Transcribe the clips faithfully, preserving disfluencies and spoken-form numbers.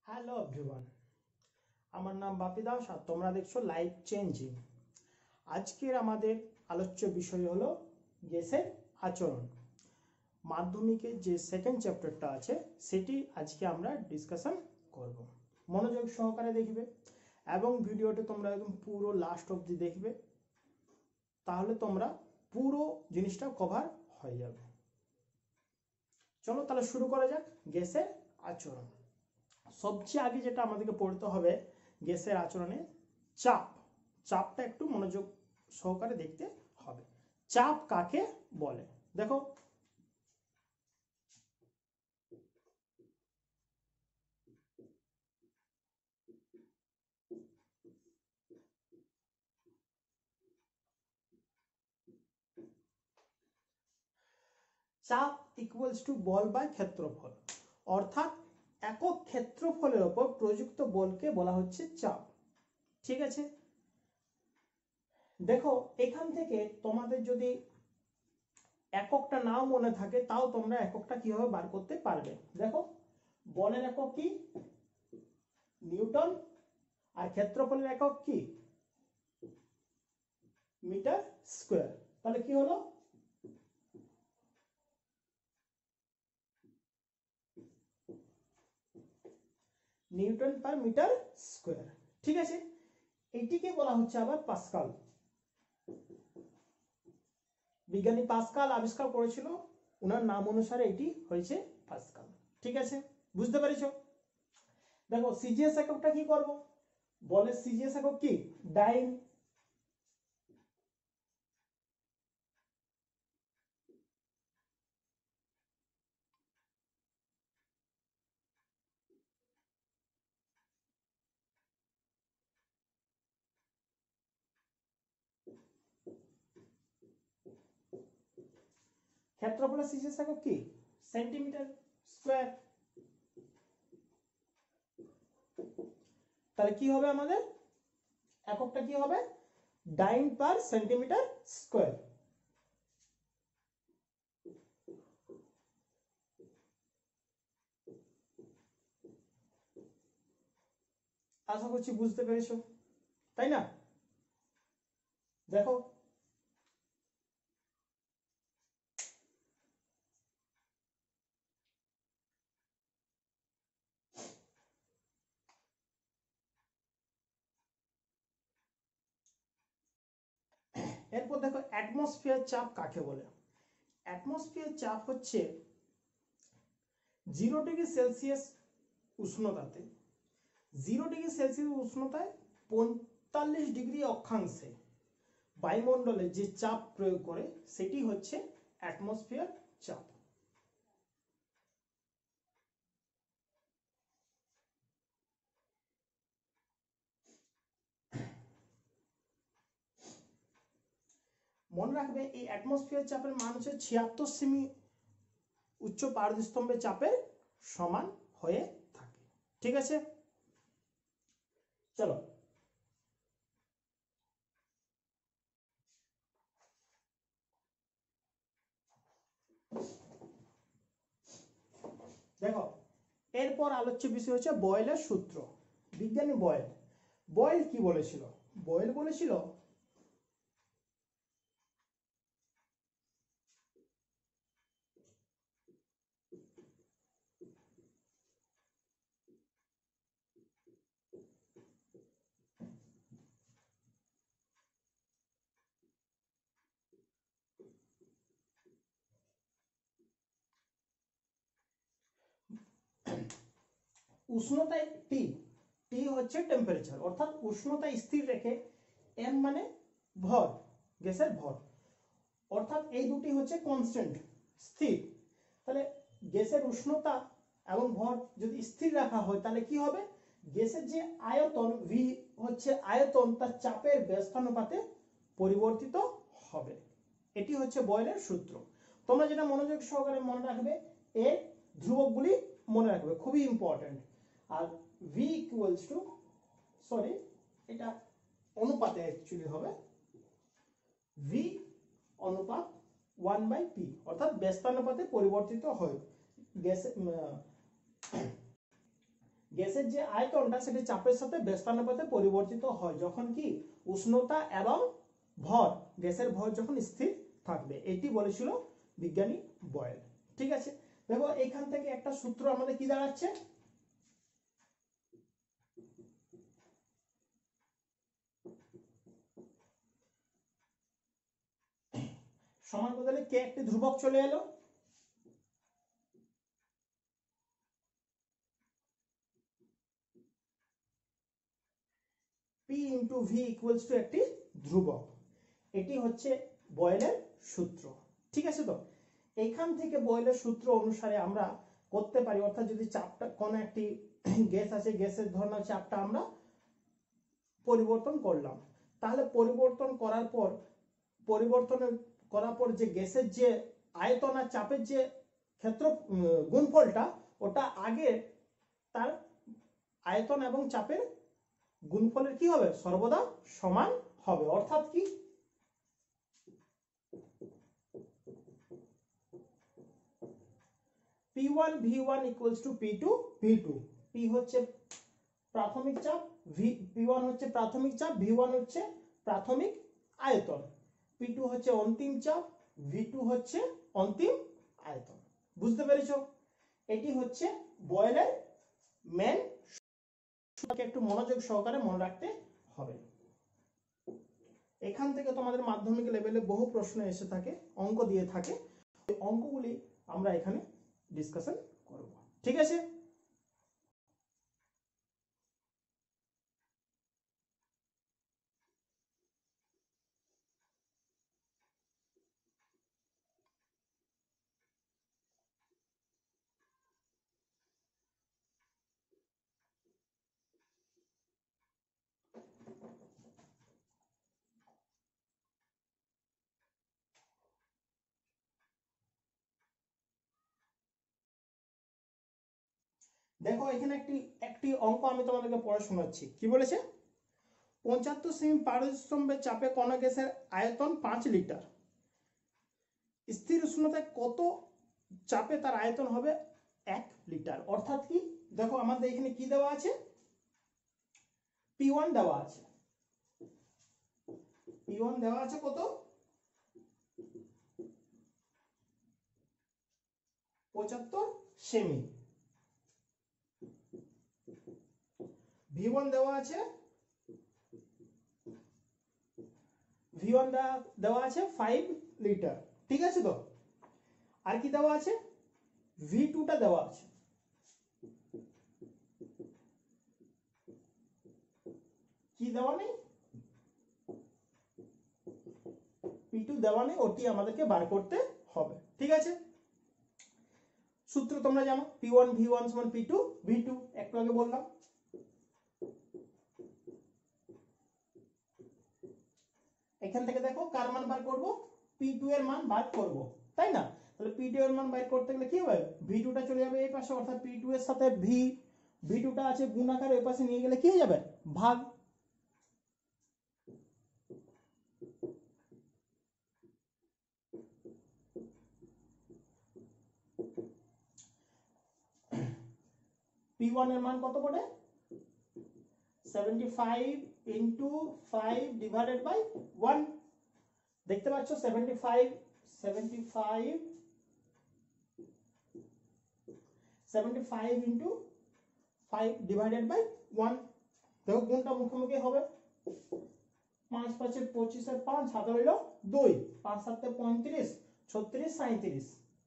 Hello everyone, আমার নাম বাপি দাস আর তোমরা দেখছো লাইফ চেঞ্জিং। আজকের আমাদের আলোচ্য বিষয় হলো গ্যাসের আচরণ। মাধ্যমিকের যে সেকেন্ড চ্যাপ্টারটা আছে সেটি আজকে আমরা ডিসকাশন করব। মনোযোগ সহকারে দেখবে এবং ভিডিওটা তোমরা একদম পুরো লাস্ট অবধি দেখবে, তাহলে তোমরা পুরো জিনিসটা কভার হয়ে যাবে। চলো তাহলে শুরু করা যাক। গ্যাসের আচরণ, সবচেয়ে আগে যেটা আমাদেরকে পড়তে হবে গ্যাসের আচরণে চাপ। চাপটা একটু মনোযোগ সহকারে দেখতে হবে। চাপ কাকে বলে? দেখো, চাপ ইকুয়ালস টু বল বাই ক্ষেত্রফল, অর্থাৎ একক ক্ষেত্রফলের ওপর প্রযুক্ত বলকে বলা হচ্ছে চাপ। ঠিক আছে, দেখো এখান থেকে তোমাদের যদি এককটা নাও মনে থাকে তাও তোমরা এককটা কিভাবে বার করতে পারবে। দেখো, বলের একক কি? নিউটন। আর ক্ষেত্রফলের একক কি? Metre square. তাহলে কি হলো? Newton per metre square. ঠিক আছে, এটিকে বলা হচ্ছে আবার পাস্কাল। বিজ্ঞানী পাস্কাল আবিষ্কার করেছিল, ওনার নাম অনুসারে এটি হয়েছে পাস্কাল। ঠিক আছে, বুঝতে পেরেছ? দেখো সিজিএস এককটা কি করব? বলের সিজিএস একক কি? ডাইন। ক্ষেত্রফলের সিজিএস একক কি? Centimetre square. তাহলে কি হবে আমাদের এককটা? কি হবে? ডাইন পার সেন্টিমিটার স্কোয়ার। আশা করছি বুঝতে পেরেছো, তাই না? দেখো, এরপর দেখো অ্যাটমসফিয়ার চাপ কাকে বলে? অ্যাটমসফিয়ার চাপ হচ্ছে জিরো ডিগ্রি সেলসিয়াস উষ্ণতাতে, জিরো ডিগ্রি সেলসিয়াস উষ্ণতায় পঁয়তাল্লিশ ডিগ্রি অক্ষাংশে বায়ুমণ্ডলে যে চাপ প্রয়োগ করে সেটি হচ্ছে অ্যাটমসফিয়ার চাপ। মনে রাখবে এই অ্যাটমসফিয়ার চাপের মান হচ্ছে ছিয়াত্তর সেমি উচ্চ পারদস্তম্ভের চাপের সমান হয়ে থাকে। ঠিক আছে, চলো দেখো, এরপর আলোচ্য বিষয় হচ্ছে বয়েলের সূত্র। বিজ্ঞানী বয়েল, বয়েল কি বলেছিল? বয়েল বলেছিল উষ্ণতায় টি, টি হচ্ছে টেম্পারেচার, অর্থাৎ উষ্ণতা স্থির রেখে, এম মানে ভর, গ্যাসের ভর, অর্থাৎ এই দুটি হচ্ছে কনস্ট্যান্ট, স্থির। তাহলে গ্যাসের উষ্ণতা এবং ভর যদি স্থির রাখা হয় তাহলে কি হবে? গ্যাসের যে আয়তন ভি হচ্ছে আয়তন, তার চাপের ব্যস্তানুপাতে পরিবর্তিত হবে। এটি হচ্ছে বয়েলের সূত্র। তোমরা যেটা মনোযোগ সহকারে মনে রাখবে, এর ধ্রুবকগুলি মনে রাখবে, খুবই ইম্পর্টেন্ট। আর ভি ইকুয়ালস টু, সরি এটা অনুপাতে অ্যাকচুয়ালি হবে, ভি অনুপাত ওয়ান বাই পি, অর্থাৎ ব্যস্তানুপাতে পরিবর্তিত হয় গ্যাস গ্যাসের যে আয়তনটা সেটা চাপের সাথে ব্যস্তানুপাতে পরিবর্তিত হয় যখন কি উষ্ণতা এবং ভর, গ্যাসের ভর যখন স্থির থাকবে, এটি বলেছিল বিজ্ঞানী বয়েল। ঠিক আছে, দেখো এখান থেকে একটা সূত্র আমাদের কি দাঁড়াচ্ছে, সমান বদলে কে একটি ধ্রুবক চলে এলো, P into V equals to একটি ধ্রুবক, এটি হচ্ছে বয়েলের সূত্র। ঠিক আছে, তো এইখান থেকে বয়েলের সূত্র অনুসারে আমরা করতে পারি, অর্থাৎ যদি চাপটা কোন একটি গ্যাস আছে, গ্যাসের ধরনের চাপটা আমরা পরিবর্তন করলাম, তাহলে পরিবর্তন করার পর পরিবর্তন করার পর যে গ্যাসের যে আয়তন আর চাপের যে ক্ষেত্র গুণফলটা, ওটা আগে তার আয়তন এবং চাপের গুণফলের কি হবে, সর্বদা সমান হবে। অর্থাৎ কি, P one V one equals to P two V two. পি হচ্ছে প্রাথমিক চাপ, ভি পি ওয়ান হচ্ছে প্রাথমিক চাপ, ভি ওয়ান হচ্ছে প্রাথমিক আয়তন, পি টু হচ্ছে অন্তিম চাপ, ভি টু হচ্ছে অন্তিম আয়তন। বুঝতে পেরেছো? এটি হচ্ছে বয়েলের মেন, একটু মনোযোগ সহকারে মনে রাখতে হবে। এখান থেকে তোমাদের মাধ্যমিক লেভেলে বহু প্রশ্ন এসে থাকে, অঙ্ক দিয়ে থাকে, ওই অঙ্কগুলি আমরা এখানে ডিসকাশন করব। ঠিক আছে, দেখো এখানে একটি একটি অঙ্ক আমি তোমাদেরকে পড়ে শোনাচ্ছি। কি বলেছে, পঁচাত্তর সেমি পারস্তম্ভের চাপে কোন গ্যাসের আয়তন পাঁচ লিটার, স্থির উষ্ণতায় কত চাপে তার আয়তন হবে এক লিটার। অর্থাৎ কি, দেখো আমাদের এখানে কি দেওয়া আছে, পি ওয়ান দেওয়া আছে, পি ওয়ান দেওয়া আছে কত, পঁচাত্তর সেমি, ভি ওয়ান দেওয়া আছে, ভি ওয়ান দেওয়া আছে ফাইভ লিটার। ঠিক আছে, তো আর কি দেওয়া আছে, ভি টু টা দেওয়া আছে, কি দেওয়া নেই, পি টু দেওয়া নেই, ওটি আমাদেরকে বার করতে হবে। ঠিক আছে, সূত্র তোমরা জানো, পি ওয়ান ভি ওয়ান সমান পি টু ভি টু, একটু আগে বললাম। এখান থেকে দেখো কার মান বার করব, পি টু এর মান বার করব, তাই না? তাহলে পি টু এর মান বার করতে গেলে কি হবে, ভি টু টা চলে যাবে এই পাশে, অর্থাৎ পি টু এর সাথে ভি ভি টু টা আছে গুণ আকারে এই পাশে নিয়ে গেলে কি হয়ে যাবে, ভাগ। পি ওয়ান এর মান কত পড়ে, seventy five into five divided by one. দেখতে পাচ্ছ seventy five seventy five seventy five into five divided by one. দেখো গুণটা মুখোমুখি হবে, পাঁচ পাঁচে পঁচিশের পাঁচ, হাতে রইল দুই, পাঁচ সাতে পঁয়ত্রিশ, ছত্রিশ, সাঁত্রিশ।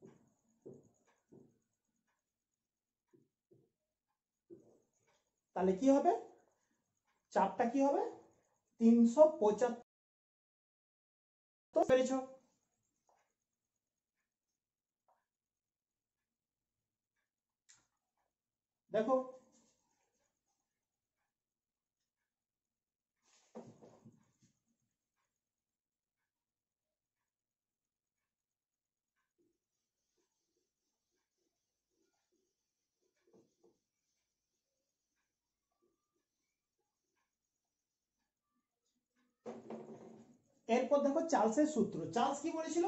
তাহলে কি হবে, চাপটা কি হবে, তিনশো পঁচাত্তর। পেরেছ? দেখো এরপর দেখো চার্লসের সূত্র। চার্লস কি বলেছিল,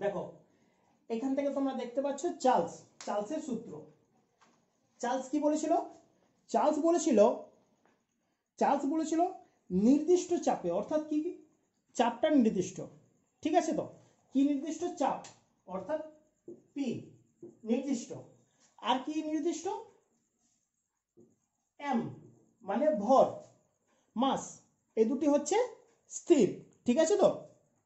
দেখো এখান থেকে তোমরা দেখতে পাচ্ছ চার্লস চার্লসের সূত্র। চার্লস কি বলেছিল? চার্লস বলেছিল চার্লস বলেছিল নির্দিষ্ট চাপে, অর্থাৎ কি চাপটা নির্দিষ্ট, ঠিক আছে তো, কি নির্দিষ্ট চাপ অর্থাৎ পি নির্দিষ্ট, আর কি নির্দিষ্ট এম মানে ভর, মাস, এই দুটি হচ্ছে স্থির, ঠিক আছে তো।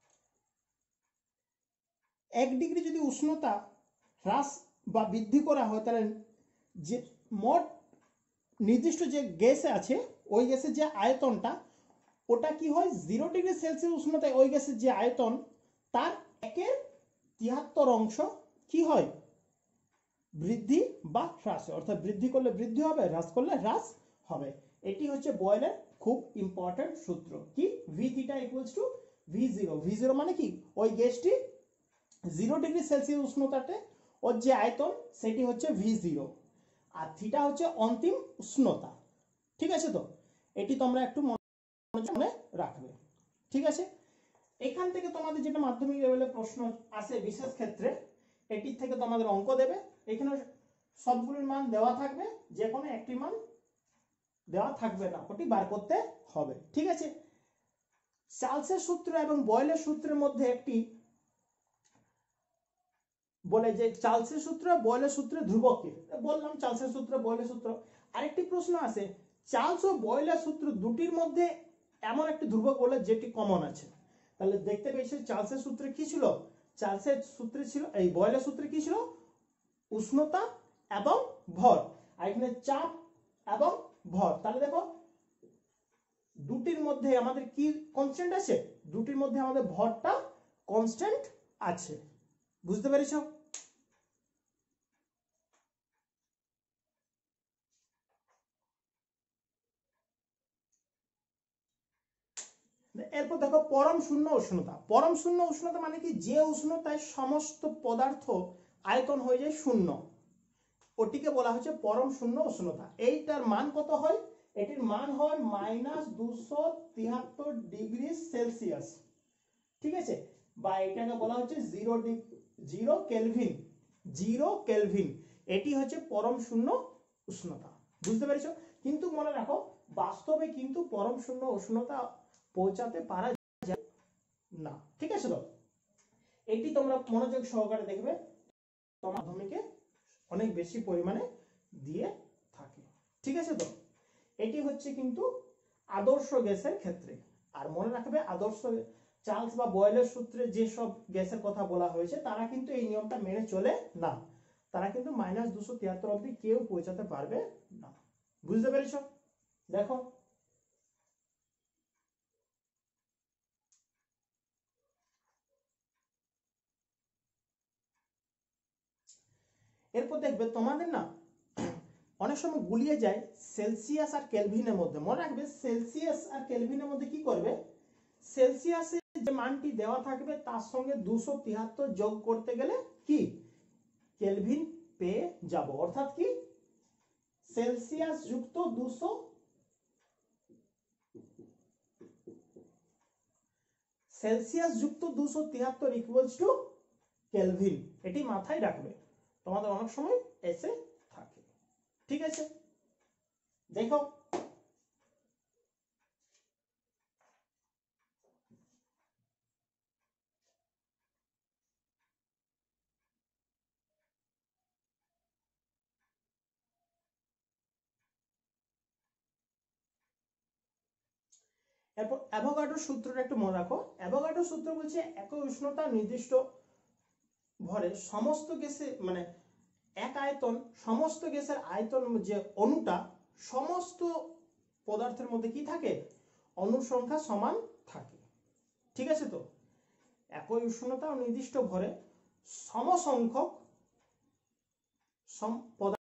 এক ডিগ্রি যদি উষ্ণতা হ্রাস বা বৃদ্ধি করা হয় তাহলে যে মোট নির্দিষ্ট যে গ্যাস আছে ওই গ্যাসের যে আয়তনটা ওটা কি হয়, জিরো ডিগ্রি সেলসিয়াস উষ্ণতায় ওই গ্যাসের যে আয়তন তার একের তিয়াত্তর অংশ কি হয়, বৃদ্ধি বা হ্রাস, অর্থাৎ বৃদ্ধি করলে বৃদ্ধি হবে, হ্রাস করলে হ্রাস হবে। এটি হচ্ছে বয়েলের খুব ইম্পর্টেন্ট সূত্র, কি V theta equals to V zero. V zero মানে কি, ওই গ্যাসটি জিরো ডিগ্রি সেলসিয়াস উষ্ণতাতে ওর যে আয়তন সেটি হচ্ছে ভি জিরো, আর থিটা হচ্ছে অন্তিম উষ্ণতা, ঠিক আছে তো। এটি তোমরা একটু মনে রাখবে, ঠিক আছে। এখান থেকে তোমাদের যেটা মাধ্যমিক লেভেলে প্রশ্ন আসে বিশেষ ক্ষেত্রে, এটির থেকে তোমাদের অঙ্ক দেবে। এখানে সবগুলোর মান দেওয়া থাকবে, যে কোনো একটি মান দেওয়া থাকবে না, ওটি বার করতে হবে, ঠিক আছে। চার্লসের সূত্র এবং বয়েলের সূত্রের মধ্যে একটি বলে যে চার্লসের সূত্র বয়েলের সূত্রে ধ্রুবক কি, বললাম চার্লসের সূত্র বয়েলের সূত্র। আরেকটি প্রশ্ন আছে, চার্লস ও বয়েলের সূত্র দুটির মধ্যে এমন একটি ধ্রুবক বলে যেটি কমন আছে। তাহলে দেখতে পেয়েছি চার্লসের সূত্রে কি ছিল, চার্লসের সূত্রে ছিল এই বয়েলের সূত্রে কি ছিল, উষ্ণতা এবং ভর, আর এখানে চাপ এবং ভর। তাহলে দেখো দুটির মধ্যে আমাদের কি কনস্ট্যান্ট আছে, দুটির মধ্যে আমাদের ভরটা কনস্ট্যান্ট আছে, বুঝতে পেরেছো। এরপর দেখো পরম শূন্য উষ্ণতা। পরম শূন্য উষ্ণতা মানে কি, যে উষ্ণতায় সমস্ত পদার্থ আয়তন হয়ে যায় শূন্য, ওটিকে বলা হচ্ছে পরম শূন্য উষ্ণতা। এইটার মান কত হয়, এটির মান হয় মাইনাস দুশো তিয়াত্তর ডিগ্রি সেলসিয়াস, ঠিক আছে, বা এটাকে বলা হচ্ছে zero zero kelvin, zero kelvin, এটি হচ্ছে পরম শূন্য উষ্ণতা, বুঝতে পেরেছো। কিন্তু মনে রাখো বাস্তবে কিন্তু পরম শূন্য উষ্ণতা পৌঁছাতে পারা যায় না, ঠিক আছে তো। এটি তোমরা মনোযোগ সহকারে দেখবে, তোমার মাধ্যমিকে অনেক বেশি পরিমাণে দিয়ে থাকে, ঠিক আছে তো। এটি হচ্ছে কিন্তু আদর্শ গ্যাসের ক্ষেত্রে। আর মনে রাখবে আদর্শ চার্লস বা বয়েলের সূত্রে যেসব গ্যাসের কথা বলা হয়েছে তারা কিন্তু এই নিয়মটা মেনে চলে না, তারা কিন্তু মাইনাস দুশো তিয়াত্তর অব্দি কেউ পৌঁছাতে পারবে না, বুঝতে পেরেছ। দেখো এরপর দেখবে তোমাদের না অনেক সময় গুলিয়ে যায় সেলসিয়াস আর কেলভিনের মধ্যে। মনে রাখবে সেলসিয়াস আর কেলভিনের মধ্যে কি করবে, সেলসিয়াসের যে মানটি দেওয়া থাকবে তার সঙ্গে দুশো তিয়াত্তর যোগ করতে গেলে কি কেলভিন পেয়ে যাব, অর্থাৎ কি সেলসিয়াস যুক্ত দুশো সেলসিয়াস যুক্ত দুশো তিয়াত্তর ইকুয়ালস টু কেলভিন। এটি মাথায় রাখবে, তোমাদের অনেক সময় এসে থাকে, ঠিক আছে। দেখো এরপর অ্যাভোগাড্রো সূত্রটা একটু মনে রাখো। অ্যাভোগাড্রো সূত্র বলছে একই উষ্ণতা নির্দিষ্ট ভরে সমস্ত গ্যাসে মানে এক আয়তন সমস্ত গ্যাসের আয়তন যে অণুটা সমস্ত পদার্থের মধ্যে কি থাকে, অণুর সংখ্যা সমান থাকে, ঠিক আছে তো। একই উষ্ণতা ও নির্দিষ্ট ভরে সমসংখ্যক